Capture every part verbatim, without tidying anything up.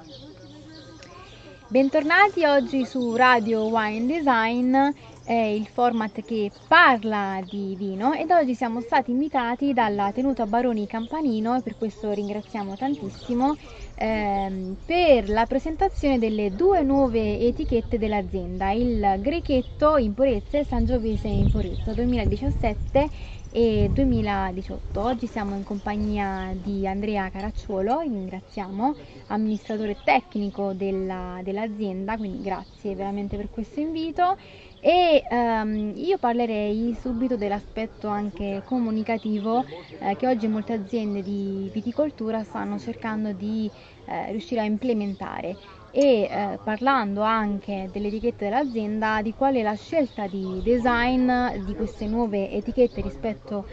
Bentornati oggi su Radio Wine Design, è il format che parla di vino, ed oggi siamo stati invitati dalla Tenuta Baroni Campanino, e per questo ringraziamo tantissimo, ehm, per la presentazione delle due nuove etichette dell'azienda, il Grechetto in Purezza e Sangiovese in Purezza duemiladiciassette e duemiladiciotto. Oggi siamo in compagnia di Andrea Caracciolo, ringraziamo, amministratore tecnico della, dell'azienda, quindi grazie veramente per questo invito. E ehm, io parlerei subito dell'aspetto anche comunicativo eh, che oggi molte aziende di viticoltura stanno cercando di eh, riuscire a implementare, e eh, parlando anche delle etichette dell'azienda, di qual è la scelta di design di queste nuove etichette rispetto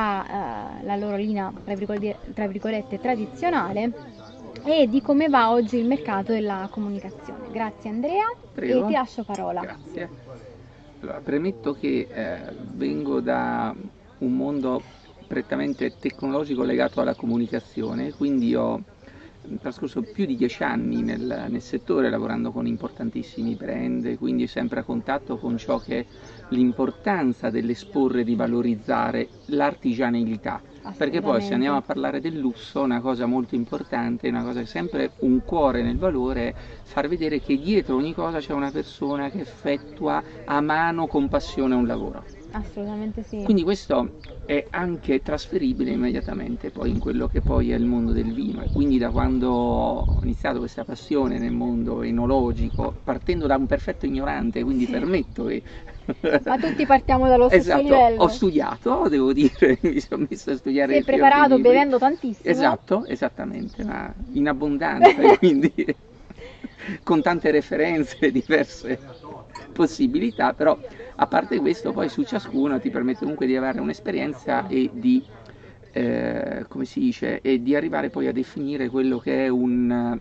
alla loro linea tra virgolette, tra virgolette tradizionale, e di come va oggi il mercato della comunicazione. Grazie Andrea. Prego. E ti lascio parola. Grazie. Allora, premetto che eh, vengo da un mondo prettamente tecnologico legato alla comunicazione, quindi ho trascorso più di dieci anni nel, nel settore, lavorando con importantissimi brand, quindi sempre a contatto con ciò che è l'importanza dell'esporre e di valorizzare l'artigianalità, perché poi se andiamo a parlare del lusso, una cosa molto importante, una cosa che è sempre un cuore nel valore, è far vedere che dietro ogni cosa c'è una persona che effettua a mano, con passione, un lavoro. Assolutamente sì. Quindi questo è anche trasferibile immediatamente poi in quello che poi è il mondo del vino, e quindi da quando ho iniziato questa passione nel mondo enologico, partendo da un perfetto ignorante, quindi sì, permetto che... Ma tutti partiamo dallo stesso esatto, livello. Ho studiato, devo dire, mi sono messo a studiare. Si è preparato bevendo tantissimo. Esatto, esattamente, ma in abbondanza, e quindi con tante referenze, diverse possibilità, però a parte questo poi su ciascuno ti permette comunque di avere un'esperienza e di, eh, come si dice, e di arrivare poi a definire quello che è un,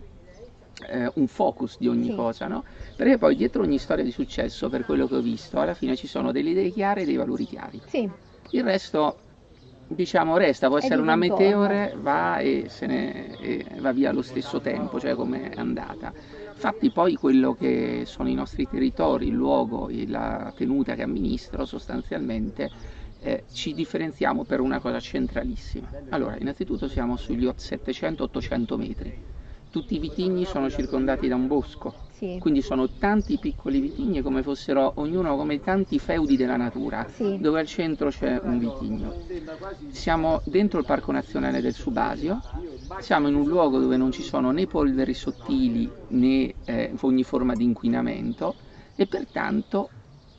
eh, un focus di ogni sì, cosa, no? Perché poi dietro ogni storia di successo, per quello che ho visto, alla fine ci sono delle idee chiare e dei valori chiari. Sì. Il resto, diciamo, resta, può essere una meteore, va e se ne e va via allo stesso tempo, cioè come è andata. Infatti poi quello che sono i nostri territori, il luogo e la tenuta che amministro, sostanzialmente eh, ci differenziamo per una cosa centralissima. Allora, innanzitutto siamo sugli settecento ottocento metri. Tutti i vitigni sono circondati da un bosco, sì, quindi sono tanti piccoli vitigni come fossero ognuno come tanti feudi della natura, sì, dove al centro c'è un vitigno. Siamo dentro il Parco Nazionale del Subasio, siamo in un luogo dove non ci sono né polveri sottili né eh, ogni forma di inquinamento, e pertanto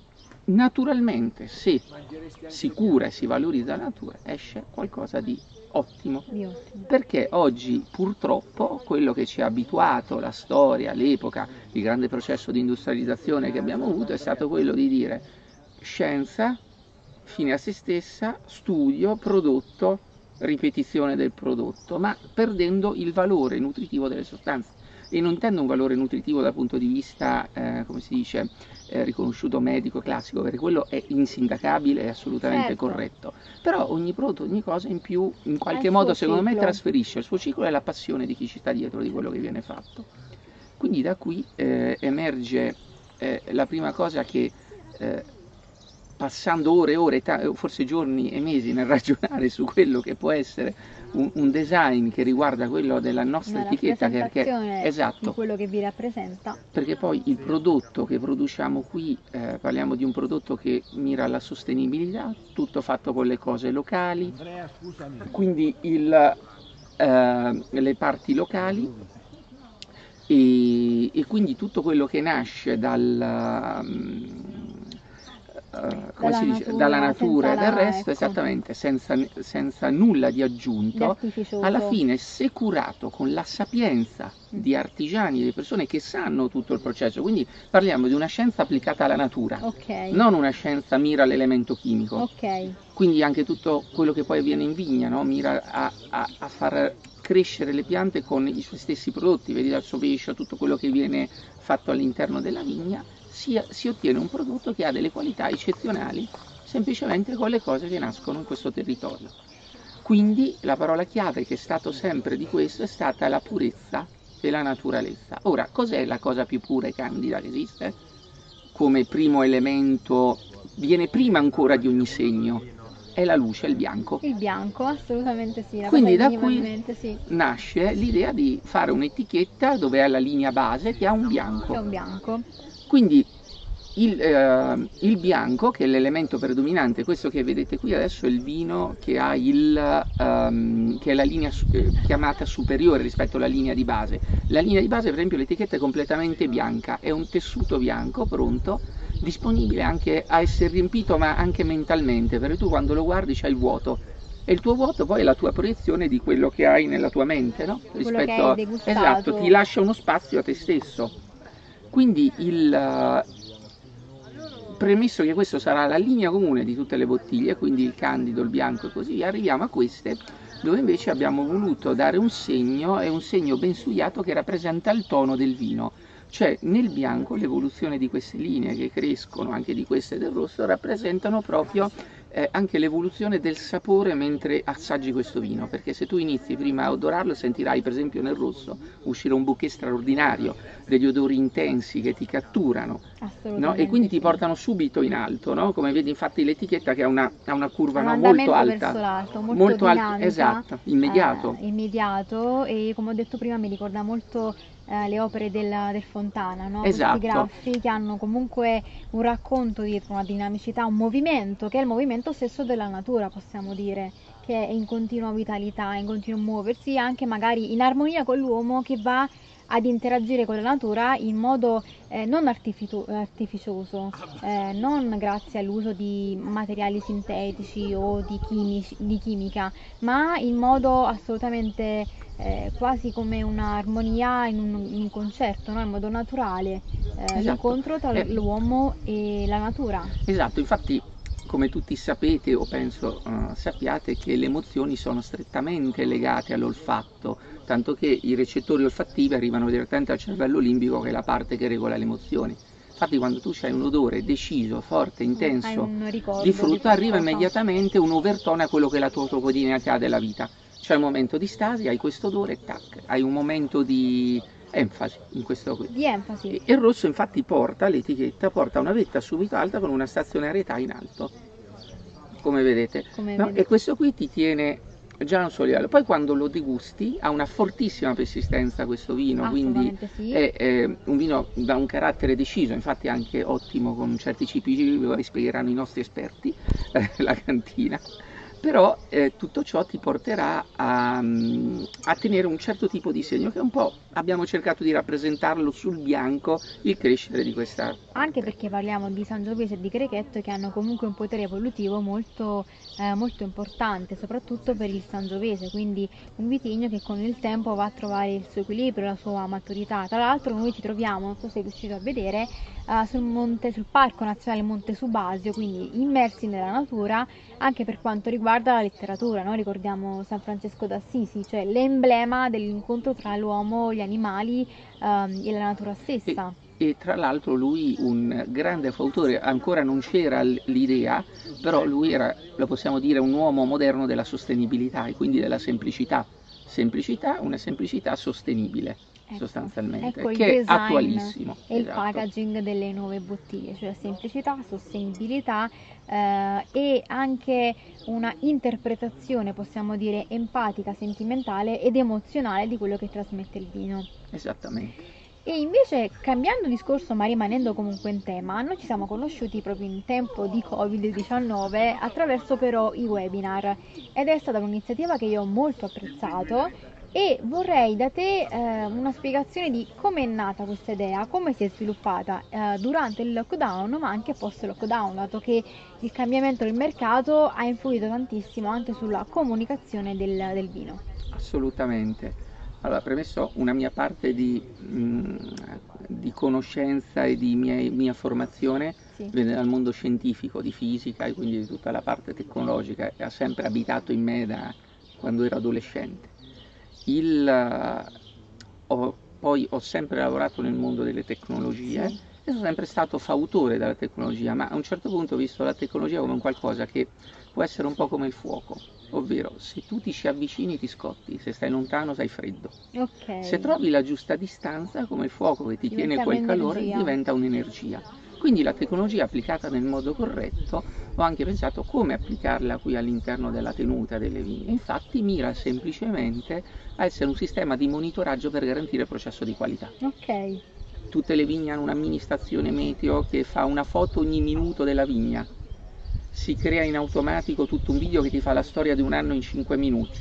naturalmente, se si cura e si valorizza la natura, esce qualcosa di ottimo. Perché oggi purtroppo quello che ci ha abituato la storia, l'epoca, il grande processo di industrializzazione che abbiamo avuto è stato quello di dire scienza, fine a se stessa, studio, prodotto, ripetizione del prodotto, ma perdendo il valore nutritivo delle sostanze. E non intendo un valore nutritivo dal punto di vista, eh, come si dice, eh, riconosciuto medico, classico, perché quello è insindacabile e assolutamente certo, corretto. Però ogni prodotto, ogni cosa in più, in qualche modo, secondo ciclo, me, trasferisce il suo ciclo e la passione di chi ci sta dietro, di quello che viene fatto. Quindi da qui eh, emerge eh, la prima cosa che... Eh, passando ore e ore, forse giorni e mesi nel ragionare su quello che può essere un, un design che riguarda quello della nostra Una etichetta, perché esatto, di quello che vi rappresenta. Perché poi il prodotto che produciamo qui, eh, parliamo di un prodotto che mira alla sostenibilità, tutto fatto con le cose locali, quindi il, eh, le parti locali, e, e quindi tutto quello che nasce dal... Um, Uh, come dalla, si dice? Natura, dalla natura e dal resto, ecco, esattamente, senza, senza nulla di aggiunto, alla fine se curato con la sapienza mm. di artigiani, di persone che sanno tutto il processo, quindi parliamo di una scienza applicata alla natura, okay, non una scienza mira all'elemento chimico, okay, quindi anche tutto quello che poi avviene in vigna, no? Mira a, a, a far crescere le piante con i suoi stessi prodotti, vedi dal sovescio, tutto quello che viene fatto all'interno della vigna. Si, si ottiene un prodotto che ha delle qualità eccezionali semplicemente con le cose che nascono in questo territorio. Quindi la parola chiave che è stato sempre di questo è stata la purezza della naturalezza. Ora, cos'è la cosa più pura e candida che esiste? Come primo elemento, viene prima ancora di ogni segno, è la luce, il bianco. Il bianco, assolutamente sì, la Quindi cosa da qui mente, sì. nasce l'idea di fare un'etichetta dove è la linea base che ha un bianco. Che è un bianco. Quindi il, eh, il bianco, che è l'elemento predominante, questo che vedete qui adesso è il vino che ha il, um, che è la linea eh, chiamata superiore rispetto alla linea di base. La linea di base, per esempio, l'etichetta è completamente bianca, è un tessuto bianco pronto, disponibile anche a essere riempito, ma anche mentalmente, perché tu quando lo guardi c'hai il vuoto. E il tuo vuoto poi è la tua proiezione di quello che hai nella tua mente, no? Quello Rispetto che hai degustato. Esatto, ti lascia uno spazio a te stesso. Quindi il premesso che questo sarà la linea comune di tutte le bottiglie, quindi il candido, il bianco e così via, arriviamo a queste dove invece abbiamo voluto dare un segno, è un segno ben studiato che rappresenta il tono del vino. Cioè nel bianco l'evoluzione di queste linee che crescono, anche di queste del rosso, rappresentano proprio eh, anche l'evoluzione del sapore mentre assaggi questo vino, perché se tu inizi prima a odorarlo sentirai per esempio nel rosso uscire un bouquet straordinario, degli odori intensi che ti catturano, no? E quindi ti portano subito in alto, no? Come vedi infatti l'etichetta che ha una, ha una curva no? molto alta, verso l'alto, molto, molto dinamica, alta, esatto, immediato. Eh, immediato e come ho detto prima mi ricorda molto eh, le opere del, del Fontana, no? Esatto. Questi graffi che hanno comunque un racconto dietro, una dinamicità, un movimento che è il movimento stesso della natura, possiamo dire, che è in continua vitalità, in continuo muoversi, anche magari in armonia con l'uomo che va ad interagire con la natura in modo eh, non artificioso, eh, non grazie all'uso di materiali sintetici o di, chimici, di chimica, ma in modo assolutamente eh, quasi come un'armonia in un, in un concerto, no? In modo naturale, eh, esatto. L'incontro tra eh, l'uomo e la natura. Esatto, infatti come tutti sapete o penso uh, sappiate che le emozioni sono strettamente legate all'olfatto, tanto che i recettori olfattivi arrivano direttamente al cervello limbico, che è la parte che regola le emozioni. Infatti quando tu hai un odore deciso, forte, intenso di frutta, arriva immediatamente un overtone a quello che è la tua quotidianità della vita. C'è un momento di stasi, hai questo odore, tac, hai un momento di enfasi in questo qui. Di enfasi. E il rosso infatti porta, l'etichetta porta una vetta subito alta con una stazionarietà in alto, come vedete, come no? Vedete. E questo qui ti tiene già un sogliello. Poi quando lo degusti ha una fortissima persistenza questo vino, quindi sì. è, è un vino da un carattere deciso, infatti anche ottimo con certi cibi, lo spiegheranno i nostri esperti, la cantina. Però eh, tutto ciò ti porterà a, a tenere un certo tipo di segno che un po' abbiamo cercato di rappresentarlo sul bianco, il crescere di questa... Anche perché parliamo di Sangiovese e di Grechetto che hanno comunque un potere evolutivo molto, eh, molto importante, soprattutto per il Sangiovese, quindi un vitigno che con il tempo va a trovare il suo equilibrio, la sua maturità. Tra l'altro noi ci troviamo, non so se sei riuscito a vedere, uh, sul, monte, sul Parco Nazionale Monte Subasio, quindi immersi nella natura, anche per quanto riguarda la letteratura, no? Ricordiamo San Francesco d'Assisi, cioè l'emblema dell'incontro tra l'uomo, gli animali um, e la natura stessa. E, e tra l'altro lui un grande fautore, ancora non c'era l'idea, però lui era, lo possiamo dire, un uomo moderno della sostenibilità e quindi della semplicità. Semplicità, una semplicità sostenibile. Ecco, sostanzialmente, ecco che è attualissimo. E il esatto. packaging delle nuove bottiglie, cioè semplicità, sostenibilità eh, e anche una interpretazione, possiamo dire, empatica, sentimentale ed emozionale di quello che trasmette il vino. Esattamente. E invece, cambiando discorso ma rimanendo comunque in tema, noi ci siamo conosciuti proprio in tempo di covid diciannove attraverso però i webinar ed è stata un'iniziativa che io ho molto apprezzato e vorrei da te eh, una spiegazione di come è nata questa idea, come si è sviluppata eh, durante il lockdown ma anche post lockdown, dato che il cambiamento del mercato ha influito tantissimo anche sulla comunicazione del, del vino. Assolutamente. Allora, premesso una mia parte di, mh, di conoscenza e di mia, mia formazione sì. viene dal mondo scientifico, di fisica e quindi di tutta la parte tecnologica e ha sempre abitato in me da quando ero adolescente. Il, ho, poi ho sempre lavorato nel mondo delle tecnologie sì. e sono sempre stato fautore della tecnologia, ma a un certo punto ho visto la tecnologia come un qualcosa che può essere un po' come il fuoco. ovvero se tu ti ci avvicini ti scotti, se stai lontano sai freddo. Ok. Se trovi la giusta distanza, come il fuoco che ti Diventa tiene quel calore, un'energia. diventa un'energia. Quindi la tecnologia applicata nel modo corretto, ho anche pensato come applicarla qui all'interno della tenuta delle vigne. Infatti mira semplicemente a essere un sistema di monitoraggio per garantire il processo di qualità. Ok. Tutte le vigne hanno una mini stazione meteo che fa una foto ogni minuto della vigna. Si crea in automatico tutto un video che ti fa la storia di un anno in cinque minuti.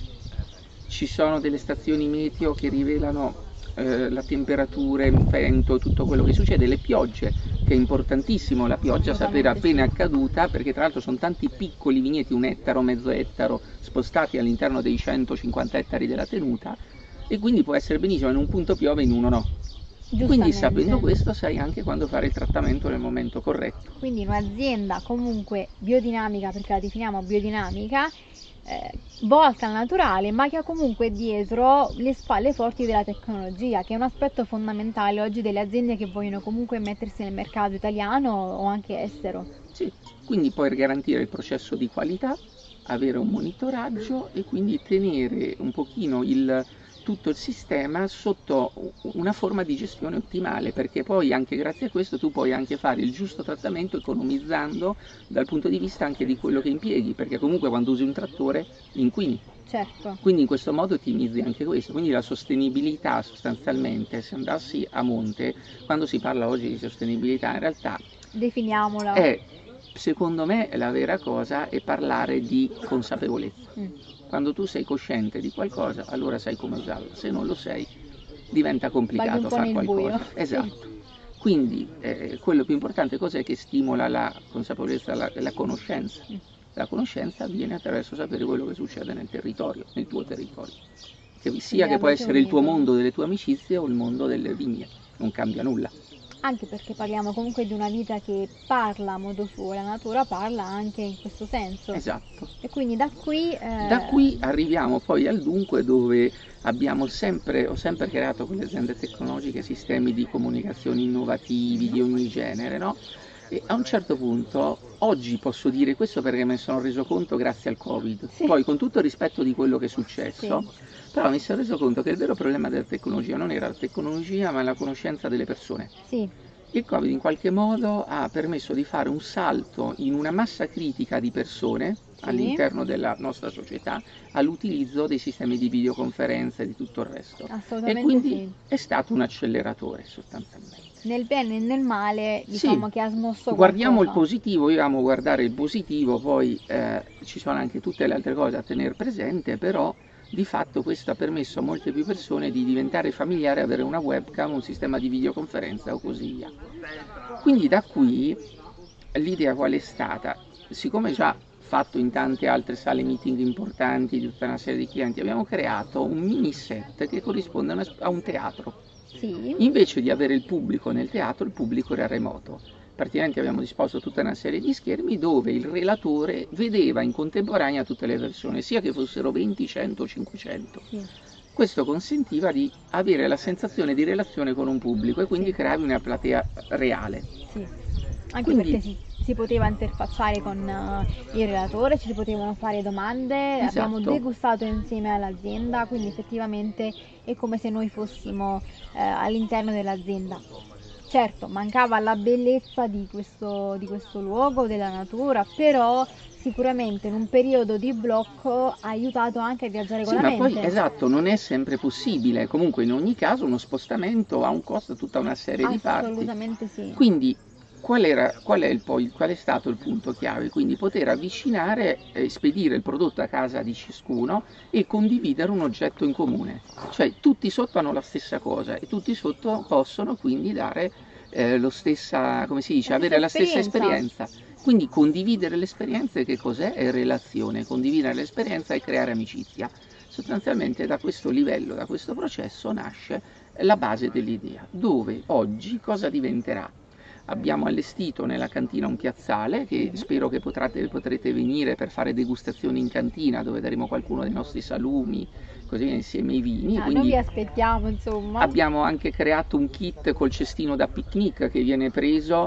Ci sono delle stazioni meteo che rivelano eh, la temperatura, il vento, tutto quello che succede, le piogge, che è importantissimo la pioggia, sapere appena è accaduta, perché tra l'altro sono tanti piccoli vigneti, un ettaro, mezzo ettaro, spostati all'interno dei centocinquanta ettari della tenuta, e quindi può essere benissimo in un punto piove, in uno no. Quindi sapendo questo sai anche quando fare il trattamento nel momento corretto. Quindi un'azienda comunque biodinamica, perché la definiamo biodinamica, eh, volta al naturale, ma che ha comunque dietro le spalle forti della tecnologia, che è un aspetto fondamentale oggi delle aziende che vogliono comunque mettersi nel mercato italiano o anche estero. Sì, quindi puoi garantire il processo di qualità, avere un monitoraggio e quindi tenere un pochino il tutto il sistema sotto una forma di gestione ottimale, perché poi anche grazie a questo tu puoi anche fare il giusto trattamento economizzando dal punto di vista anche di quello che impieghi, perché comunque quando usi un trattore inquini. Certo. Quindi in questo modo ottimizzi anche questo, quindi la sostenibilità sostanzialmente, se andassi a monte, quando si parla oggi di sostenibilità in realtà definiamola. È, secondo me la vera cosa è parlare di consapevolezza. Mm. Quando tu sei cosciente di qualcosa, allora sai come usarlo. Se non lo sei, diventa complicato fare qualcosa. Esatto. Sì. Quindi eh, quello più importante cos'è che stimola la consapevolezza, la, la conoscenza. Mm. La conoscenza avviene attraverso sapere quello che succede nel territorio, nel tuo territorio. Che sia che può essere il tuo mondo delle tue amicizie o il mondo delle vigne, non cambia nulla. Anche perché parliamo comunque di una vita che parla a modo suo, la natura parla anche in questo senso. Esatto. E quindi da qui... Eh... Da qui arriviamo poi al dunque, dove abbiamo sempre, ho sempre creato con le aziende tecnologiche sistemi di comunicazione innovativi di ogni genere, no? E a un certo punto, oggi posso dire questo perché me ne sono reso conto grazie al Covid, sì. Poi con tutto il rispetto di quello che è successo, sì. Però mi sono reso conto che il vero problema della tecnologia non era la tecnologia ma la conoscenza delle persone. Sì. Il Covid in qualche modo ha permesso di fare un salto in una massa critica di persone, sì, all'interno della nostra società all'utilizzo dei sistemi di videoconferenza e di tutto il resto. Assolutamente e quindi sì. È stato un acceleratore sostanzialmente. Nel bene e nel male, diciamo, sì, che ha smosso guardiamo qualcosa. Il positivo, io amo guardare il positivo, poi eh, ci sono anche tutte le altre cose a tenere presente, però di fatto questo ha permesso a molte più persone di diventare familiari, avere una webcam, un sistema di videoconferenza o così via. Quindi da qui l'idea qual è stata? Siccome già fatto in tante altre sale meeting importanti di tutta una serie di clienti, abbiamo creato un mini set che corrisponde a, una, a un teatro. Sì. Invece di avere il pubblico nel teatro, il pubblico era remoto. Praticamente abbiamo disposto tutta una serie di schermi dove il relatore vedeva in contemporanea tutte le persone, sia che fossero venti, cento, cinquecento. Sì. Questo consentiva di avere la sensazione di relazione con un pubblico e quindi sì, creavi una platea reale. Sì. Anche quindi, perché si, si poteva interfacciare con uh, il relatore, ci si potevano fare domande, esatto, abbiamo degustato insieme all'azienda, quindi effettivamente è come se noi fossimo uh, all'interno dell'azienda. Certo, mancava la bellezza di questo, di questo luogo, della natura, però sicuramente in un periodo di blocco ha aiutato anche a viaggiare con sì, la ma mente. Poi, esatto, non è sempre possibile, comunque in ogni caso uno spostamento ha un costo, tutta una serie di parti. Assolutamente sì. Quindi qual, era, qual, è il, poi, qual è stato il punto chiave? Quindi poter avvicinare e spedire il prodotto a casa di ciascuno e condividere un oggetto in comune. Cioè tutti sotto hanno la stessa cosa e tutti sotto possono quindi dare eh, lo stessa, come si dice, la avere la stessa stessa esperienza. Quindi condividere l'esperienza che cos'è? È relazione, condividere l'esperienza e creare amicizia. Sostanzialmente da questo livello, da questo processo nasce la base dell'idea, dove oggi cosa diventerà? Abbiamo allestito nella cantina un piazzale che spero che potrete, potrete venire per fare degustazioni in cantina, dove daremo qualcuno dei nostri salumi, così insieme ai vini. Ah, quindi noi vi aspettiamo, insomma. Abbiamo anche creato un kit col cestino da picnic che viene preso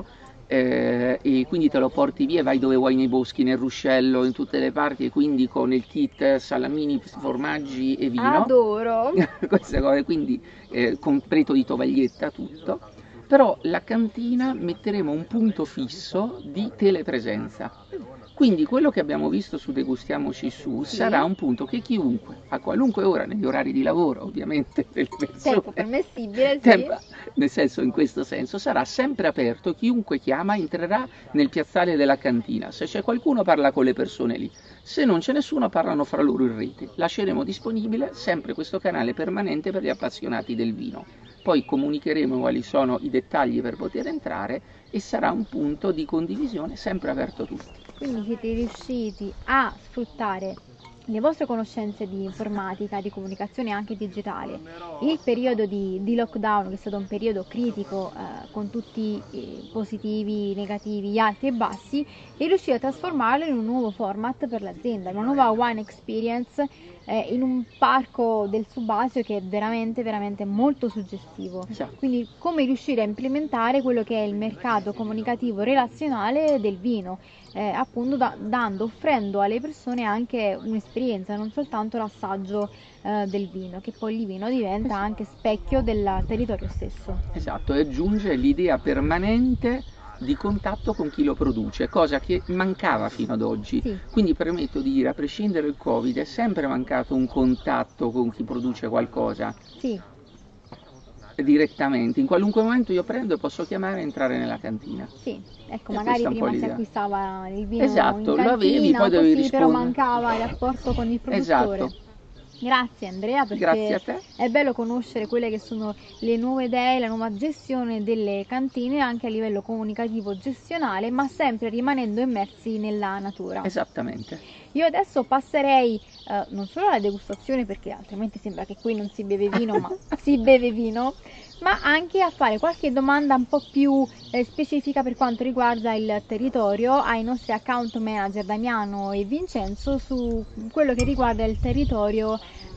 eh, e quindi te lo porti via e vai dove vuoi nei boschi, nel ruscello, in tutte le parti, e quindi con il kit salamini, formaggi e vino. Adoro! Queste cose, quindi eh, completo di tovaglietta, tutto. Però la cantina metteremo un punto fisso di telepresenza. Quindi quello che abbiamo visto su Degustiamoci Su Sì. sarà un punto che chiunque, a qualunque ora, negli orari di lavoro ovviamente delle persone, Tempo permissibile, sì. tempo- nel senso, in questo senso, sarà sempre aperto, chiunque chiama entrerà nel piazzale della cantina. Se c'è qualcuno parla con le persone lì, se non c'è nessuno parlano fra loro in rete. Lasceremo disponibile sempre questo canale permanente per gli appassionati del vino. Poi comunicheremo quali sono i dettagli per poter entrare e sarà un punto di condivisione sempre aperto a tutti. Quindi siete riusciti a sfruttare le vostre conoscenze di informatica, di comunicazione anche digitale, il periodo di, di lockdown, che è stato un periodo critico eh, con tutti i positivi, negativi, alti e bassi, e riuscire a trasformarlo in un nuovo format per l'azienda, una nuova wine experience eh, in un parco del Subasio che è veramente, veramente molto suggestivo. Esatto. Quindi come riuscire a implementare quello che è il mercato comunicativo relazionale del vino, eh, appunto da, dando, offrendo alle persone anche un'esperienza, non soltanto l'assaggio eh, del vino, che poi il vino diventa anche specchio del territorio stesso. Esatto, e aggiunge l'idea permanente di contatto con chi lo produce, cosa che mancava fino ad oggi. Sì. Quindi permetto di dire, a prescindere dal Covid, è sempre mancato un contatto con chi produce qualcosa. Sì. Direttamente, in qualunque momento io prendo e posso chiamare e entrare nella cantina. Sì, ecco, E magari questa è un po' prima si l'idea. acquistava il vino Esatto, in lo cantina, avevi, poi dovevi così, però rispondere. mancava il rapporto con il produttore. Esatto. Grazie Andrea, perché Grazie a te. è bello conoscere quelle che sono le nuove idee, la nuova gestione delle cantine anche a livello comunicativo, gestionale, ma sempre rimanendo immersi nella natura. Esattamente. Io adesso passerei eh, non solo alla degustazione, perché altrimenti sembra che qui non si beve vino, ma si beve vino, ma anche a fare qualche domanda un po' più eh, specifica per quanto riguarda il territorio ai nostri account manager Damiano e Vincenzo su quello che riguarda il territorio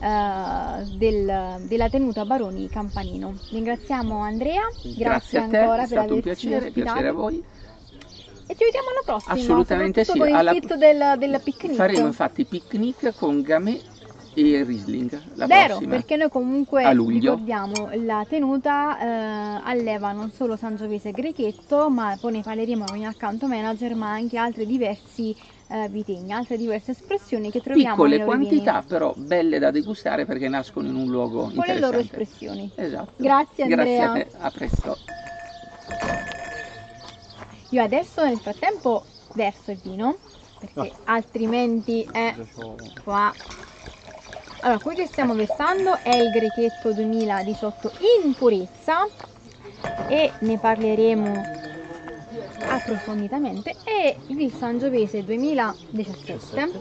eh, del, della tenuta Baroni Campanino. Ringraziamo Andrea, grazie, Grazie a te, ancora è per stato un averci piacere, ospitato. piacere a voi. E ci vediamo alla prossima, Assolutamente soprattutto sì, con il alla- kit del, del picnic. Faremo infatti picnic con Gamay e Riesling la Vero, prossima. perché noi comunque A luglio. ricordiamo la tenuta eh, alleva non solo Sangiovese e Grechetto, ma poi ne parleremo con il account manager, ma anche altri diversi eh, vitigni, altre diverse espressioni che troviamo Piccole nei loro quantità, vini, però belle da degustare perché nascono in un luogo con le loro interessante. espressioni. Esatto. Grazie Grazie Andrea. a te, a presto. Io adesso nel frattempo verso il vino, perché altrimenti è qua. Allora, quello che stiamo versando è il Grechetto duemiladiciotto in purezza e ne parleremo approfonditamente, e il Sangiovese duemiladiciassette,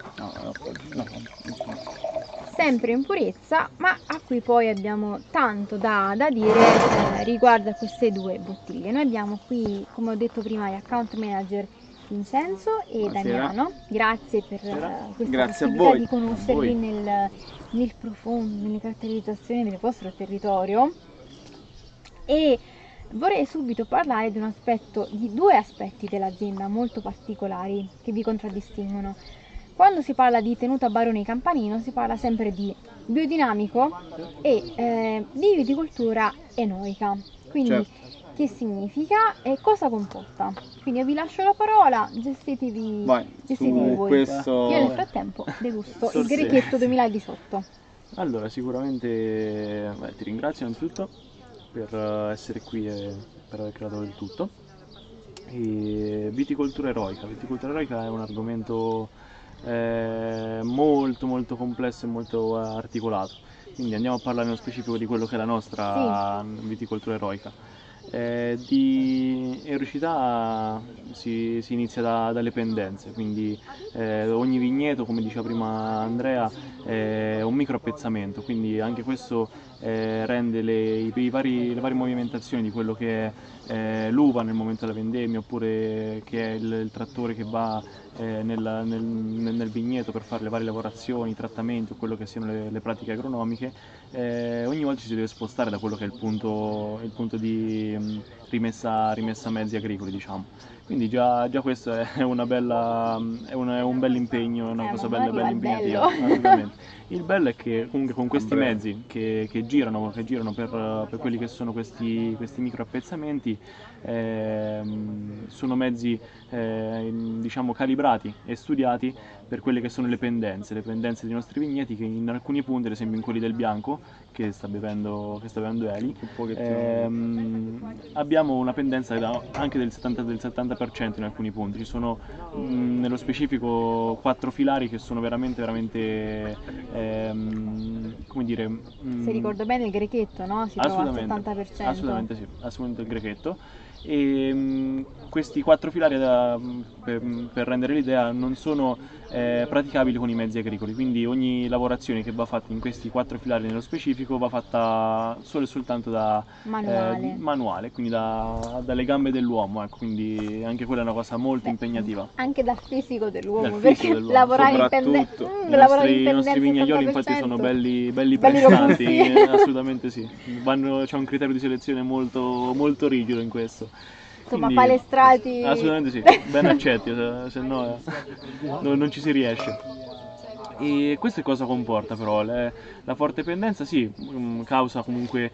sempre in purezza, ma a cui poi abbiamo tanto da, da dire eh, riguardo a queste due bottiglie. Noi abbiamo qui, come ho detto prima, gli account manager Vincenzo e Buonasera. Damiano. Grazie per eh, questa Grazie a possibilità voi, di a conoscervi voi. nel, nel profondo, nelle caratterizzazioni del vostro territorio. E vorrei subito parlare di un aspetto, di due aspetti dell'azienda molto particolari che vi contraddistinguono. Quando si parla di tenuta Baroni Campanino si parla sempre di biodinamico e eh, di viticoltura enoica. Quindi Certo. che significa e cosa comporta? Quindi io vi lascio la parola, gestitevi, Vai, gestitevi su voi. questo- Io nel frattempo degusto il Sorse- Grechetto duemiladiciotto. Allora, sicuramente beh, ti ringrazio innanzitutto per eh, essere qui e per aver creato il tutto. E viticoltura eroica. Viticoltura eroica è un argomento eh, molto molto complesso e molto eh, articolato. Quindi andiamo a parlare nello specifico di quello che è la nostra viticoltura eroica. Eh, di erocità si, si inizia da- dalle pendenze, quindi eh, ogni vigneto, come diceva prima Andrea, è un micro appezzamento, quindi anche questo eh, rende le, i, i vari, le varie movimentazioni di quello che è eh, l'uva nel momento della vendemmia, oppure che è il, il trattore che va eh, nel, nel, nel vigneto per fare le varie lavorazioni, i trattamenti o quello che siano le, le pratiche agronomiche. Eh, ogni volta ci si deve spostare da quello che è il punto, il punto di mh, rimessa, rimessa mezzi agricoli, diciamo. Quindi già, già questo è, una bella, è, una, è un bel impegno, è una Eh, cosa ma bella, non bella arriva al impegnativa. bello. Assolutamente. Il bello è che comunque con questi Vabbè. mezzi che, che girano, che girano per, per quelli che sono questi, questi micro appezzamenti, ehm, sono mezzi eh, diciamo calibrati e studiati per quelle che sono le pendenze, le pendenze dei nostri vigneti, che in alcuni punti, ad esempio in quelli del bianco, che sta bevendo, che sta bevendo Eli, Un pochettino. ehm, abbiamo una pendenza da- anche del settanta, del settanta per cento in alcuni punti. Ci sono mh, nello specifico quattro filari che sono veramente, veramente, ehm, come dire... mh, Se ricordo bene il grechetto, no? Si trova al assolutamente, settanta per cento. assolutamente sì, assolutamente il grechetto. E mh, questi quattro filari, da- per, per rendere l'idea, non sono eh, praticabili con i mezzi agricoli, quindi ogni lavorazione che va fatta in questi quattro filari nello specifico va fatta solo e soltanto da Manuale. eh, manuale, quindi da- dalle gambe dell'uomo, ecco, quindi anche quella è una cosa molto Beh, impegnativa. Anche dal fisico dell'uomo, Dal perché fisico dell'uomo, lavorare in pendenza, soprattutto. mm, I lavorare in nostri, i nostri pendenza vignaioli settanta per infatti sono cento. belli, belli Belli prestanti, robusti. eh, assolutamente sì. Vanno- c'è un criterio di selezione molto, molto rigido in questo. Insomma, Quindi, palestrati. assolutamente sì, ben accetti, se, se no eh, non, non ci si riesce. E questo cosa comporta però? Le- la forte pendenza sì, mm, causa comunque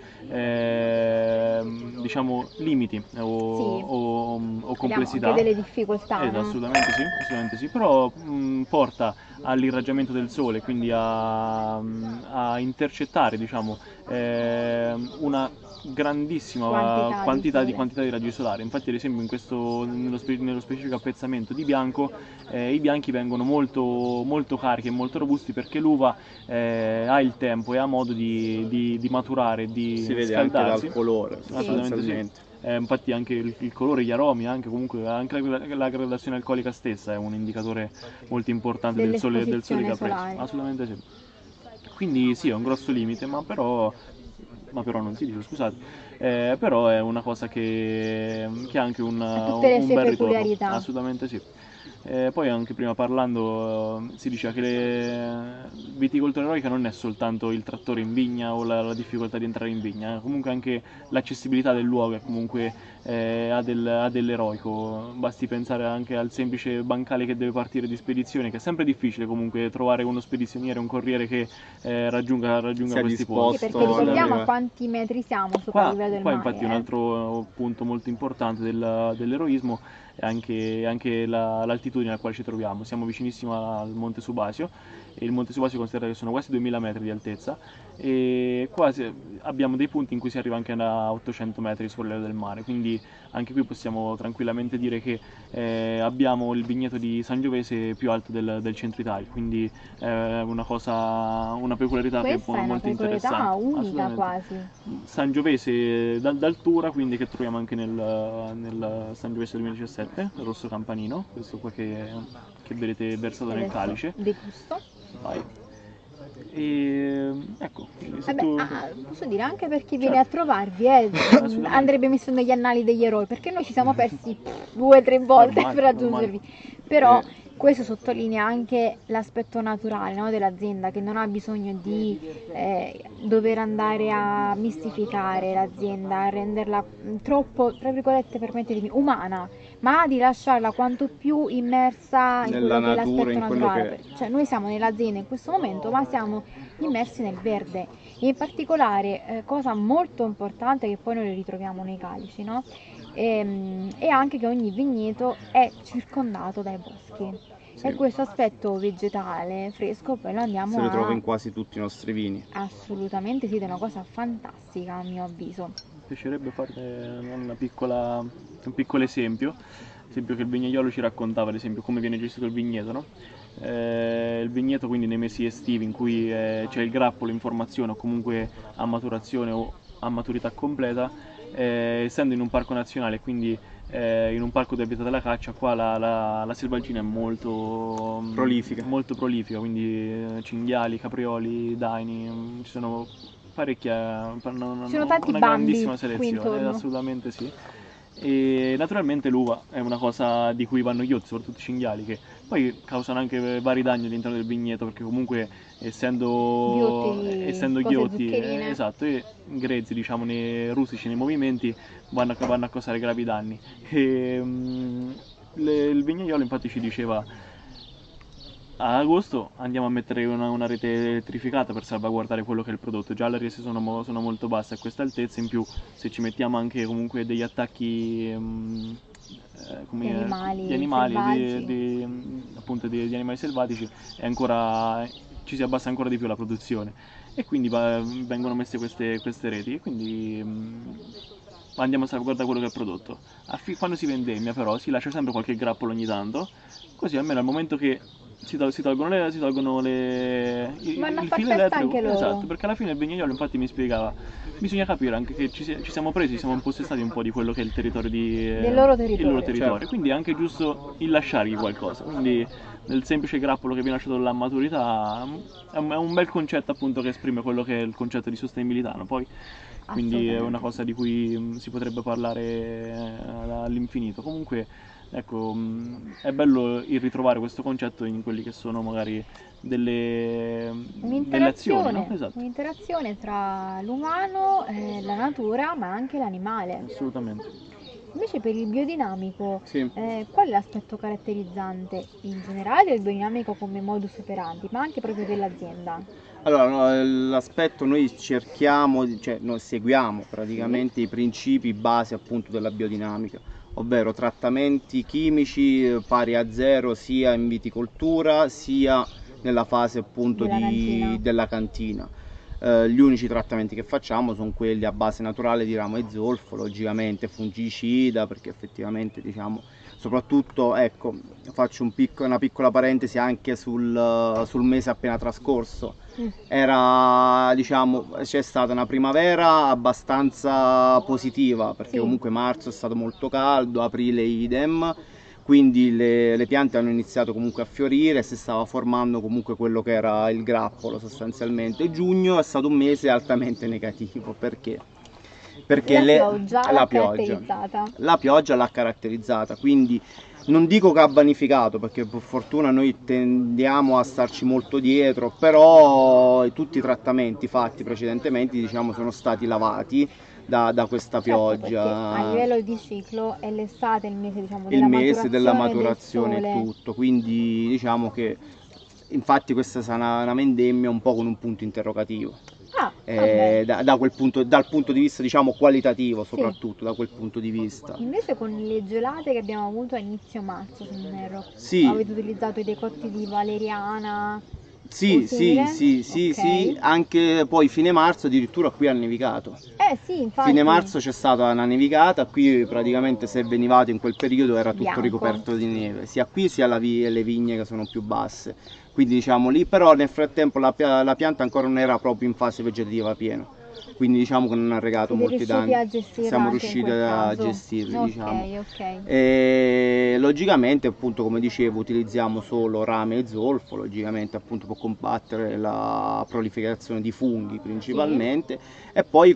ehm, diciamo limiti o, Sì. o- o Abbiamo complessità. anche delle difficoltà, Eh, no? assolutamente sì, assolutamente sì, però mh, porta all'irraggiamento del sole, quindi a, a intercettare, diciamo, ehm, una grandissima Quantità quantità, di di, sole. quantità di raggi solari. Infatti, ad esempio, in questo, nello, spe- nello specifico appezzamento di bianco, eh, i bianchi vengono molto, molto carichi e molto robusti, perché l'uva eh, ha il tempo e ha modo di, di- di maturare, di Si vede anche scaldarsi. dal colore, Assolutamente sì. sostanzialmente. Eh, infatti anche il, il colore, gli aromi, anche comunque anche la, la gradazione alcolica stessa è un indicatore molto importante del sole, del sole che ha preso. Dell'esposizione solare. Assolutamente sì. Quindi sì, è un grosso limite, ma però, ma però non si dice, scusate, eh, però è una cosa che, che ha anche un, Ha tutte le un sue bel ritorno. peculiarità. Assolutamente sì. Eh, poi anche prima parlando eh, si diceva che le viticoltura eroica non è soltanto il trattore in vigna o la, la difficoltà di entrare in vigna, eh, comunque anche l'accessibilità del luogo è comunque eh, ha, del, ha dell'eroico. Basti pensare anche al semplice bancale che deve partire di spedizione, che è sempre difficile comunque trovare uno spedizioniere, un corriere che eh, raggiunga, raggiunga Sia questi Sì, disposto punti. perché ricordiamo arriva- a quanti metri siamo sopra Qua, il livello del qua mare. infatti un eh. altro punto molto importante del- dell'eroismo è anche, anche la- l'altitudine alla quale ci troviamo. Siamo vicinissimo al Monte Subasio, e il Monte Subasio considera che sono quasi duemila metri di altezza, e quasi abbiamo dei punti in cui si arriva anche a ottocento metri sopra il livello del mare, quindi anche qui possiamo tranquillamente dire che eh, abbiamo il vigneto di Sangiovese più alto del, del centro Italia, quindi è una cosa, una peculiarità che è Questa è una molto peculiarità interessante. unica Assolutamente. quasi. Sangiovese dal- d'altura, quindi che troviamo anche nel, nel Sangiovese duemiladiciassette, il rosso campanino, questo qua che, che vedete versato nel Adesso calice. degusto. Vai. E ecco, quindi se Vabbè, tu... ah, ah, posso dire anche per chi viene Certo. a trovarvi, eh, Assolutamente. andrebbe messo negli annali degli eroi, perché noi ci siamo persi due o tre volte Normale, per raggiungervi. normale. Però Eh. questo sottolinea anche l'aspetto naturale, no, dell'azienda, che non ha bisogno di eh, dover andare a mistificare l'azienda, a renderla mh, troppo, tra virgolette, permettetemi, umana, ma di lasciarla quanto più immersa in Nella quello che è natura, l'aspetto in quello naturale. che Cioè, noi siamo nell'azienda in questo momento, ma siamo immersi nel verde. E in particolare, eh, cosa molto importante che poi noi ritroviamo nei calici, no? Ehm, è anche che ogni vigneto è circondato dai boschi. Sì. E questo aspetto vegetale fresco poi lo andiamo si ritrova a... in quasi tutti i nostri vini. Assolutamente sì, ed è una cosa fantastica a mio avviso. Mi piacerebbe fare una piccola, un piccolo esempio, esempio che il vignaiolo ci raccontava, ad esempio, come viene gestito il vigneto, no? Eh, il vigneto quindi nei mesi estivi in cui eh, c'è il grappolo in formazione o comunque a maturazione o a maturità completa, eh, essendo in un parco nazionale, quindi eh, in un parco dove è vietata la caccia, qua la, la, la selvaggina è molto Prolifica. molto prolifica, quindi eh, cinghiali, caprioli, daini, mm, ci sono parecchia, una, Ci sono tanti una bambi grandissima qui selezione, intorno. assolutamente sì. E naturalmente l'uva è una cosa di cui vanno ghiotti, soprattutto i cinghiali, che poi causano anche vari danni all'interno del vigneto, perché comunque essendo Ghiotti, essendo cose ghiotti, zuccherine. eh, esatto, e grezzi, diciamo, nei rustici, nei movimenti, vanno a, vanno a causare gravi danni. E, mm, le- il vignaiolo infatti ci diceva: a agosto andiamo a mettere una, una rete elettrificata per salvaguardare quello che è il prodotto. Già le rese sono, mo- sono molto basse a questa altezza, in più se ci mettiamo anche comunque degli attacchi mm, eh, come Di animali di animali, selvaggi. di, di, mm, appunto di, di animali selvatici, è ancora, ci si abbassa ancora di più la produzione, e quindi va- vengono messe queste, queste reti, e quindi mm, andiamo a salvaguardare quello che è il prodotto. A fi- quando si vendemmia però si lascia sempre qualche grappolo ogni tanto, così almeno al momento che si, tol- si tolgono le, si tolgono le, il, Vanno a il far filo festa elettrico. anche loro. Esatto, perché alla fine il vignaiolo infatti mi spiegava, bisogna capire anche che ci, si- ci siamo presi, siamo impossessati un po' di quello che è il territorio di, eh, Del loro il territorio. loro territorio, Certo. quindi è anche giusto il lasciargli qualcosa, quindi nel semplice grappolo che viene lasciato dalla maturità è un, è un bel concetto, appunto, che esprime quello che è il concetto di sostenibilità, no? Poi quindi è una Assolutamente cosa sì. di cui mm, si potrebbe parlare eh, all'infinito. Comunque, ecco, mm, è bello il ritrovare questo concetto in quelli che sono magari delle, delle azioni, no? Un'interazione, Esatto, un'interazione tra l'umano, eh, la natura, ma anche l'animale. assolutamente. Invece per il biodinamico, Sì. eh, qual è l'aspetto caratterizzante in generale del biodinamico come modus operandi, ma anche proprio dell'azienda? Allora, no, l'aspetto, noi cerchiamo, di- cioè noi seguiamo Sì, praticamente i principi base appunto della biodinamica, ovvero trattamenti chimici eh, pari a zero sia in viticoltura sia nella fase appunto della di- cantina. della cantina. Eh, gli unici trattamenti che facciamo sono quelli a base naturale di ramo e zolfo, logicamente fungicida, perché effettivamente diciamo, soprattutto, ecco, faccio un picco- una piccola parentesi anche sul, sul mese appena trascorso. Mm. Era, diciamo, c'è stata una primavera abbastanza positiva, perché Sì. comunque marzo è stato molto caldo, aprile idem, quindi le, le piante hanno iniziato comunque a fiorire, si stava formando comunque quello che era il grappolo sostanzialmente. Giugno è stato un mese altamente negativo, perché? Perché La le- pioggia l'ha la pioggia, caratterizzata. la pioggia l'ha caratterizzata, quindi non dico che ha vanificato, perché per fortuna noi tendiamo a starci molto dietro, però tutti i trattamenti fatti precedentemente, diciamo, sono stati lavati da, da questa Certo, perché a pioggia. livello di ciclo è l'estate il mese, diciamo, Il della mese della maturazione maturazione del e sole. tutto, quindi diciamo che infatti questa sarà una vendemmia un po' con un punto interrogativo. Ah, Eh, vabbè. da, da quel punto, dal punto di vista diciamo qualitativo, Sì. soprattutto da quel punto di vista. Invece con le gelate che abbiamo avuto a inizio marzo, se non erro, Sì. avete utilizzato i decotti di valeriana Sì, o sì, simile? sì, sì, Ok. sì, anche poi fine marzo addirittura qui ha nevicato. Eh sì, infatti. Fine marzo c'è stata una nevicata, qui praticamente se venivate in quel periodo era tutto Bianco. ricoperto di neve, sia qui sia la vi- le vigne che sono più basse. Quindi diciamo lì, però nel frattempo la, pia- la pianta ancora non era proprio in fase vegetativa piena, quindi diciamo che non ha regato Siete molti riusciti danni. a gestirla Siamo anche in riusciti quel a caso? gestirli, Ok, diciamo. ok. E logicamente, appunto, come dicevo, utilizziamo solo rame e zolfo, logicamente appunto per combattere la proliferazione di funghi principalmente, e poi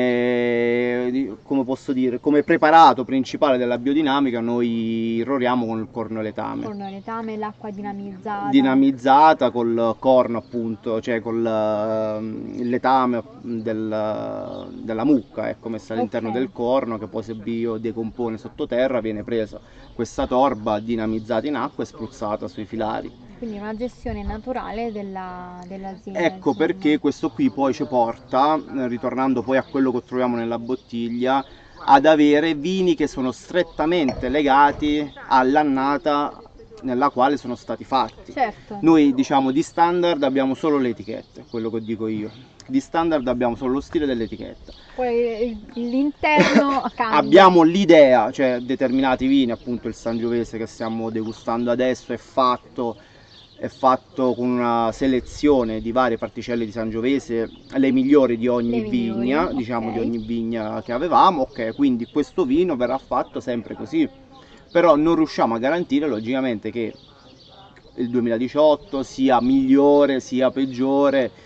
come, come posso dire, come preparato principale della biodinamica noi irroriamo con il corno letame. Corno letame, l'acqua dinamizzata. Dinamizzata col corno, appunto, cioè col eh, il letame del- della mucca, ecco, messa all'interno Ok. del corno, che poi se bio decompone sottoterra viene presa questa torba dinamizzata in acqua e spruzzata sui filari. Quindi una gestione naturale della, dell'azienda. Ecco insomma. perché questo qui poi ci porta, eh, ritornando poi a quello che troviamo nella bottiglia, ad avere vini che sono strettamente legati all'annata nella quale sono stati fatti. Certo. Noi diciamo di standard abbiamo solo le etichette, quello che dico io. Di standard abbiamo solo lo stile dell'etichetta. Poi l'interno cambia. Abbiamo l'idea, cioè determinati vini, appunto il Sangiovese che stiamo degustando adesso è fatto, è fatto con una selezione di varie particelle di Sangiovese, le migliori di ogni Le migliori, vigna, ok. diciamo di ogni vigna che avevamo, ok, quindi questo vino verrà fatto sempre così, però non riusciamo a garantire logicamente che il duemiladiciotto sia migliore, sia peggiore,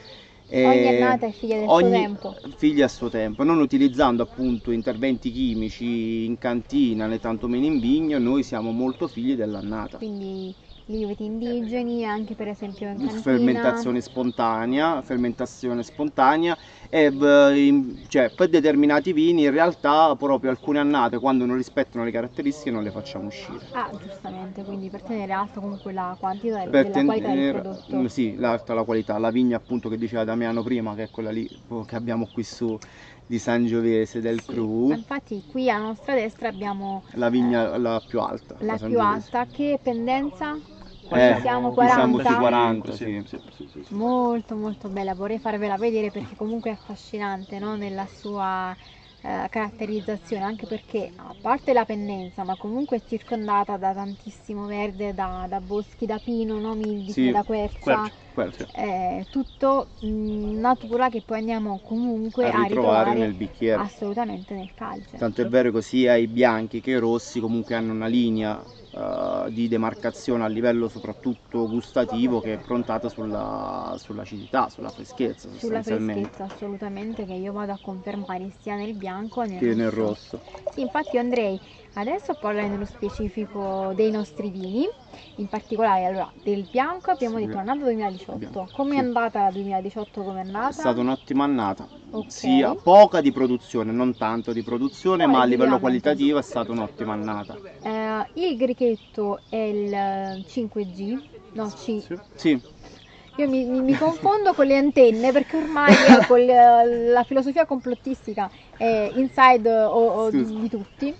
E ogni annata è figlia del ogni suo tempo. figlia a suo tempo, non utilizzando appunto interventi chimici in cantina né tantomeno in vigno, noi siamo molto figli dell'annata. Quindi lieviti indigeni, anche per esempio in cantina. Fermentazione spontanea, fermentazione spontanea e b- in- cioè, per determinati vini in realtà proprio alcune annate quando non rispettano le caratteristiche non le facciamo uscire. Ah, giustamente, quindi per tenere alta comunque la quantità e Per della qualità del tenere- prodotto. sì, l'alta la qualità, la vigna appunto che diceva Damiano prima, che è quella lì oh, che abbiamo qui su di Sangiovese del Sì, Cru, infatti qui alla nostra destra abbiamo la vigna la più alta. la più Sangiovese. alta. Che pendenza? Eh, Ci siamo qui siamo quaranta? sui quaranta, Sì, sì. sì, sì, sì, sì. Molto molto bella, vorrei farvela vedere perché comunque è affascinante, no? Nella sua eh, caratterizzazione, anche perché a parte la pendenza, ma comunque è circondata da tantissimo verde, da, da boschi, da pino, no? Mi dice Sì, da quercia, quercia, Quercia. eh, tutto mh, natura che poi andiamo comunque A a ritrovare ritrovare nel bicchiere. assolutamente nel calce. Tanto è vero che sia i bianchi che i rossi comunque hanno una linea eh, di demarcazione a livello soprattutto gustativo che è prontata sulla, sull'acidità, sulla freschezza Sulla sostanzialmente, freschezza assolutamente, che io vado a confermare sia nel bianco che nel, che nel rosso. rosso. Sì, infatti io andrei adesso a parlare nello specifico dei nostri vini, in particolare allora del bianco abbiamo Sì. detto l'annata duemiladiciotto. Bianco, Come è sì. andata la duemiladiciotto? Come è andata? È stata un'ottima annata, Ok. sia poca di produzione, non tanto di produzione, No, ma a livello effettivamente. qualitativo è stata un'ottima annata. Eh, il grichetto è il cinque G, no, C. Sì. Sì, Io mi, mi- mi confondo con le antenne perché ormai eh, con le- la filosofia complottistica è inside o, o Sì. di tutti.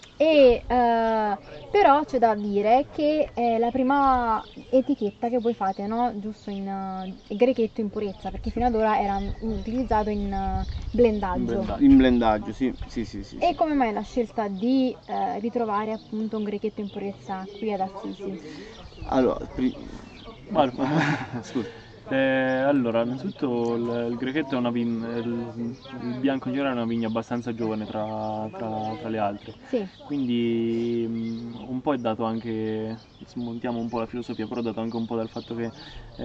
E, eh, però c'è da dire che è la prima etichetta che voi fate, no? Giusto in eh, grechetto in purezza, perché fino ad ora era utilizzato in eh, blendaggio. blendaggio. in blendaggio, sì, sì, sì, sì. E come mai la scelta di eh, ritrovare appunto un grechetto in purezza qui ad Assisi? Allora, pri- Vado. scusa. Eh, allora, innanzitutto il, il grechetto è una vigna, il, il bianco in generale è una vigna abbastanza giovane tra, tra- tra le altre, Sì, quindi mh, un po' è dato anche, smontiamo un po' la filosofia, però è dato anche un po' dal fatto che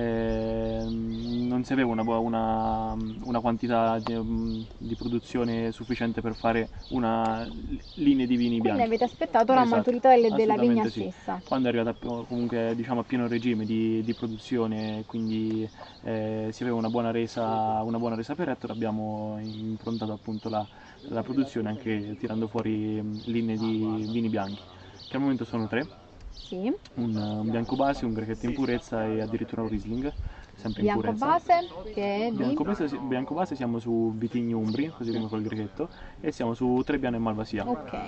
eh, non si aveva una, bu- una, una quantità di, mh, di produzione sufficiente per fare una linea di vini quindi bianchi. avete aspettato la Esatto, maturità delle- della vigna assolutamente sì. stessa. Quando è arrivata a- comunque diciamo a pieno regime di, di produzione, quindi eh, si aveva una buona resa, una buona resa per ettaro, abbiamo improntato appunto la, la produzione anche tirando fuori mh, linee di vini bianchi, che al momento sono tre, Sì, un, un bianco base, un grechetto in purezza e addirittura un Riesling, sempre in bianco purezza. base che è di... Bianco base, bianco base siamo su vitigni umbri, così come col grechetto, e siamo su Trebbiano e Malvasia, Ok,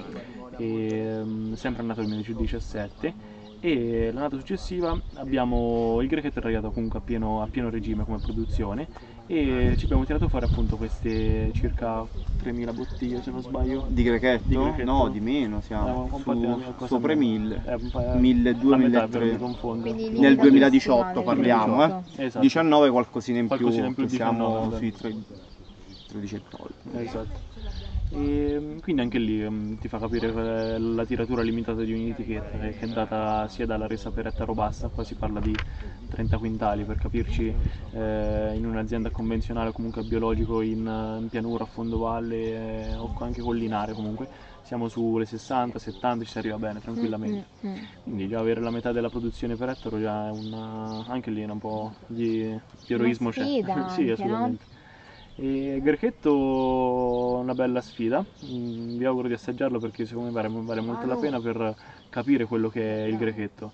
e, um, sempre andato nel duemiladiciassette. E l'annata successiva abbiamo il grechetto è arrivato comunque a pieno, a pieno regime come produzione e ci abbiamo tirato fuori appunto queste circa tremila bottiglie se non sbaglio. Di grechetto? Di grechetto. No, di meno Eh, siamo, un po' di- su, qualcosa sopra i meno. mille, Eh, un po', eh, milleduecento, a metà, però mi milletré. confondo. Quindi Nel limitatissima duemiladiciotto nel parliamo, eh? duemiladiciotto. Esatto. diciannove qualcosina in Qualcosina più, in più, che siamo diciannove, sui tre- tredici e tolti. Esatto. E quindi anche lì um, ti fa capire eh, la tiratura limitata di un'etichetta che che è data sia dalla resa per ettaro bassa, qua si parla di trenta quintali per capirci, eh, in un'azienda convenzionale o comunque biologico in, in pianura, a fondovalle eh, o anche collinare comunque, siamo sulle sessanta settanta, ci si arriva bene tranquillamente. Mm, mm, mm. Quindi già avere la metà della produzione per ettaro già è una, anche lì è un po' di, di eroismo c'è. sfida Sì, anche, assolutamente. E Grechetto una bella sfida, mm, vi auguro di assaggiarlo perché secondo me vale, vale molto la pena per capire quello che è il Grechetto.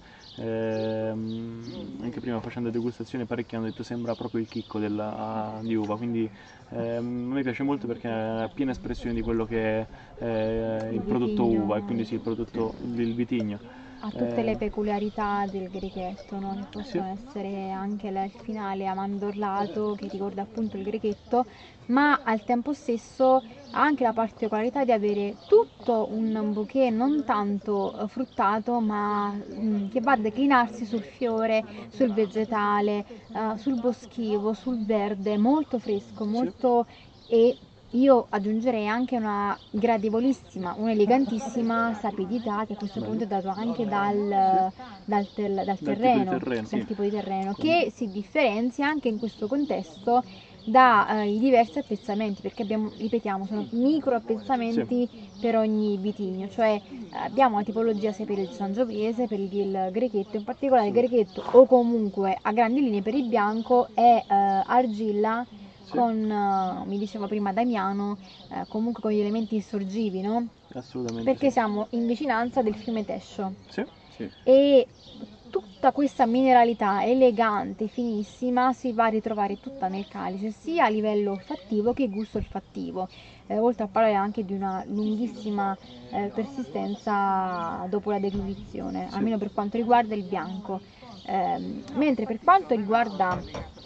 Ehm, anche prima facendo degustazione parecchi hanno detto sembra proprio il chicco della, di uva, quindi ehm, a me piace molto perché è piena espressione di quello che è eh, il Il prodotto vitigno. uva e quindi sì, il prodotto, il vitigno. Ha tutte Eh, le peculiarità del grechetto, no? Che possono essere anche la- il finale amandorlato che ricorda appunto il grechetto, ma al tempo stesso ha anche la particolarità di avere tutto un bouquet non tanto eh, fruttato, ma mm, che va a declinarsi sul fiore, sul vegetale, eh, sul boschivo, sul verde, molto fresco, molto e io aggiungerei anche una gradevolissima, un'elegantissima sapidità che a questo punto è dato anche dal, dal, ter- dal tipo di terreno, terreno, dal sì. tipo di terreno, che si differenzia anche in questo contesto dai eh, diversi appezzamenti, perché abbiamo, ripetiamo, sono micro appezzamenti sì. per ogni vitigno, cioè abbiamo una tipologia sia per il sangiovese, per il, il grechetto, in particolare il grechetto o comunque a grandi linee per il bianco è eh, argilla sì. con, uh, mi diceva prima Damiano, eh, comunque con gli elementi sorgivi, no? Assolutamente. Perché sì. siamo in vicinanza del fiume Tescio. Sì. Sì. E tutta questa mineralità elegante, finissima, si va a ritrovare tutta nel calice, sia a livello olfattivo che gusto olfattivo, eh, oltre a parlare anche di una lunghissima eh, persistenza dopo la deglutizione, sì. almeno per quanto riguarda il bianco. Eh, mentre per quanto riguarda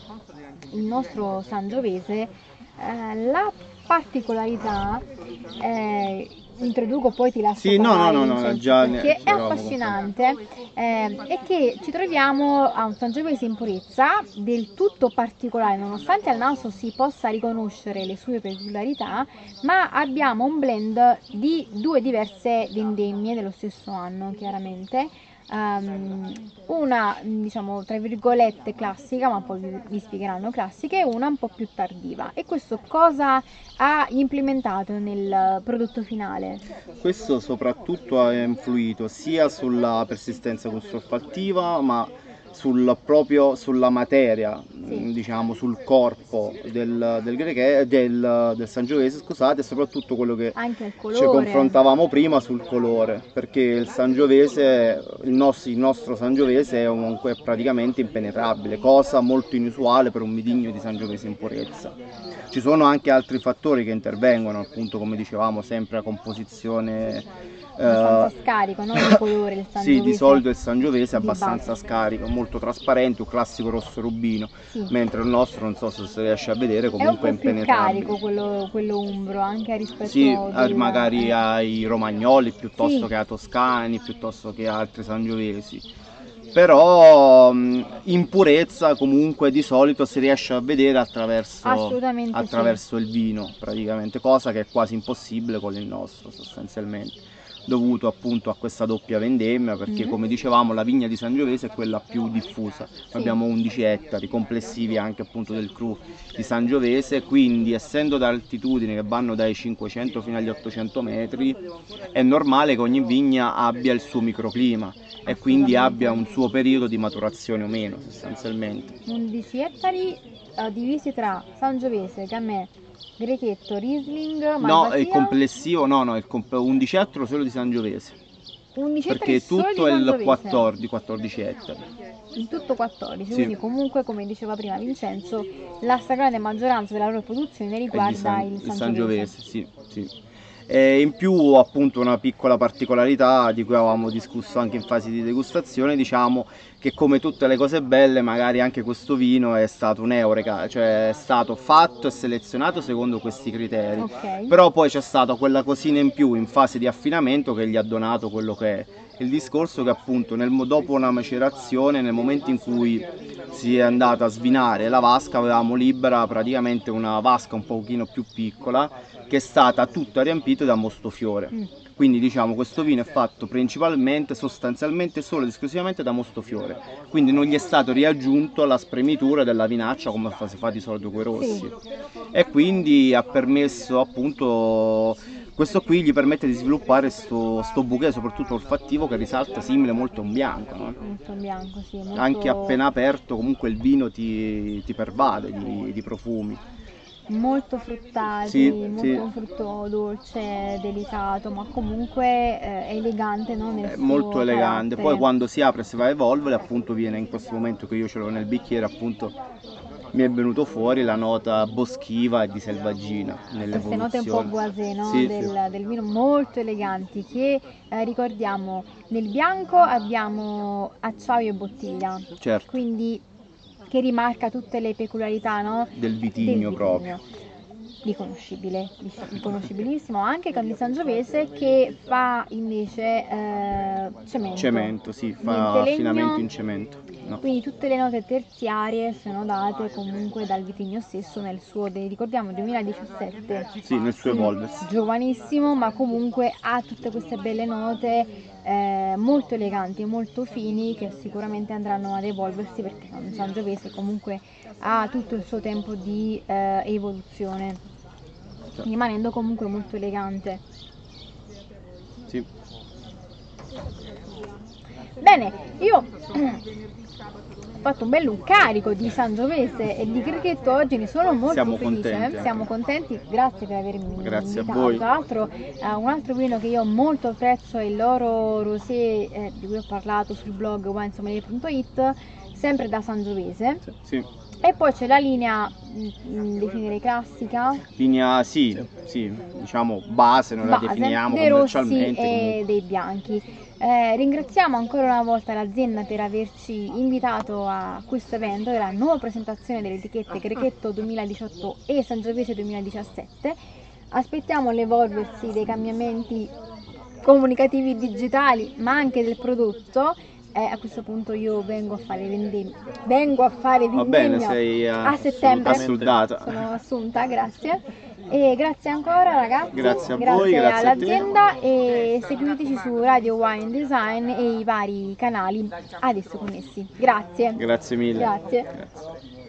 il nostro sangiovese, eh, la particolarità eh, introduco, poi ti lascio sì, parlare, no, no, no, no, già perché è affascinante, eh, è che ci troviamo a un sangiovese in purezza del tutto particolare, nonostante al naso si possa riconoscere le sue peculiarità, ma abbiamo un blend di due diverse vendemmie dello stesso anno, chiaramente. Um, una diciamo tra virgolette classica, ma poi vi, vi spiegheranno classiche, e una un po' più tardiva. E questo cosa ha implementato nel prodotto finale? Questo soprattutto ha influito sia sulla persistenza gusto-olfattiva, ma sul, proprio sulla materia, sì. diciamo sul corpo del, del, greche, del, del sangiovese, scusate, e soprattutto quello che ci confrontavamo prima sul colore, perché il sangiovese, il nostro, il nostro sangiovese è comunque praticamente impenetrabile, cosa molto inusuale per un vitigno di sangiovese in purezza. Ci sono anche altri fattori che intervengono, appunto come dicevamo, sempre la composizione abbastanza uh, scarico, non il colore del sangiovese. Sì, di solito il sangiovese è abbastanza scarico, molto trasparente, un classico rosso rubino, sì. mentre il nostro, non so se si riesce a vedere, comunque è, un po' è impenetrabile. Più carico quello, quello umbro, anche rispetto sì, del... magari ai romagnoli piuttosto sì. che ai toscani, piuttosto che altri sangiovesi. Però in purezza comunque di solito si riesce a vedere attraverso, attraverso sì. il vino, praticamente, cosa che è quasi impossibile con il nostro sostanzialmente, dovuto appunto a questa doppia vendemmia, perché mm-hmm. come dicevamo la vigna di Sangiovese è quella più diffusa. Sì. Abbiamo undici ettari complessivi anche appunto del cru di Sangiovese, quindi essendo da altitudini che vanno dai cinquecento fino agli ottocento metri è normale che ogni vigna abbia il suo microclima e quindi abbia un suo periodo di maturazione o meno sostanzialmente. undici ettari uh, divisi tra Sangiovese, Gamay, Grechetto, Riesling, Malvasia. No, il complessivo, no, no, il comp- undici ettari solo di Sangiovese. undici perché tutto è il quattordici, quattordici ettari. In tutto quattordici, sì. quindi comunque, come diceva prima Vincenzo, la stragrande maggioranza della loro produzione riguarda San, il Sangiovese. Sangiovese, sì, sì. E in più appunto una piccola particolarità di cui avevamo discusso anche in fase di degustazione, diciamo che come tutte le cose belle magari anche questo vino è stato un'eureka, cioè è stato fatto e selezionato secondo questi criteri, okay. però poi c'è stata quella cosina in più in fase di affinamento che gli ha donato quello che è. Il discorso che appunto nel, dopo una macerazione, nel momento in cui si è andata a svinare la vasca, avevamo libera praticamente una vasca un pochino più piccola che è stata tutta riempita da mostofiore. Mm. Quindi diciamo questo vino è fatto principalmente, sostanzialmente solo ed esclusivamente da mostofiore, quindi non gli è stato riaggiunto la spremitura della vinaccia come si fa di solito con i rossi, sì. E quindi ha permesso appunto, questo qui gli permette di sviluppare sto, sto bouquet soprattutto olfattivo che risalta simile molto a un bianco, no? Molto un bianco, sì. Molto... Anche appena aperto comunque il vino ti, ti pervade di, di profumi. Molto fruttati, sì, molto sì. un frutto dolce, delicato, ma comunque eh, elegante, no? Nel È suo molto elegante. carattere. Poi quando si apre e si va a evolvere, appunto viene in questo momento che io ce l'ho nel bicchiere, appunto mi è venuto fuori la nota boschiva e di selvaggina queste note un po' boisé, no? sì, del, sì. del vino, molto eleganti, che eh, ricordiamo nel bianco abbiamo acciaio e bottiglia, certo. quindi che rimarca tutte le peculiarità, no? del, vitigno del vitigno proprio. riconoscibile, riconoscibilissimo, anche con il Sangiovese che fa invece eh, cemento. Cemento, sì, fa Niente legno. affinamento in cemento. No. Quindi tutte le note terziarie sono date comunque dal vitigno stesso nel suo, ricordiamo, duemiladiciassette. Sì, nel suo evolversi. Giovanissimo, ma comunque ha tutte queste belle note eh, molto eleganti, molto fini, che sicuramente andranno ad evolversi, perché un Sangiovese comunque ha tutto il suo tempo di eh, evoluzione, rimanendo comunque molto elegante. Sì. Bene, io ho fatto un bello carico di Sangiovese e di Grechetto oggi, ne sono molto Siamo felice, contenti, siamo contenti, grazie per avermi Grazie a invitato. voi. Tra l'altro eh, un altro vino che io molto apprezzo è il loro rosé eh, di cui ho parlato sul blog winesommelier punto it, sempre da Sangiovese. Sì. E poi c'è la linea, mh, definirei classica, Linea, sì, sì, diciamo base, noi base, la definiamo dei rossi commercialmente. e comunque. dei bianchi. Eh, ringraziamo ancora una volta l'azienda per averci invitato a questo evento, della nuova presentazione delle etichette Grechetto duemiladiciotto e Sangiovese duemiladiciassette. Aspettiamo l'evolversi dei cambiamenti comunicativi digitali, ma anche del prodotto. Eh, a questo punto io vengo a fare vendemmia, vengo a fare Va bene, vendemmia sei uh, a settembre. assoldata. Sono assunta, grazie. E grazie ancora ragazzi, Grazie a voi, grazie grazie a te. all'azienda, e seguiteci su Radio Wine Design e i vari canali ad esso connessi. Grazie. Grazie mille. Grazie. Grazie.